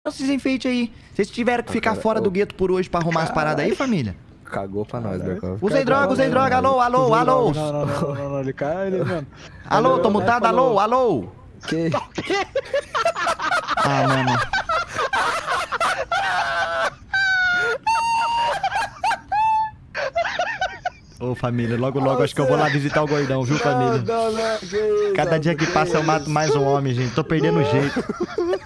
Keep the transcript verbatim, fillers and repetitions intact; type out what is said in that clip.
esses enfeites aí. Vocês tiveram que ficar cara, fora ô, do gueto por hoje pra arrumar as paradas aí, família? Cagou pra nós, Bercov. Usei droga, usei droga. Alô, alô, alô. Não, não, não, não, não, ele cai, ele, mano. Alô, tô mutado, alô, alô. Que? Ah, mano. Ô, família, logo, logo acho que eu vou lá visitar o gordão, viu, família? Não, não, não, que isso, Cada dia que passa eu mato mais um homem, gente. Tô perdendo o jeito.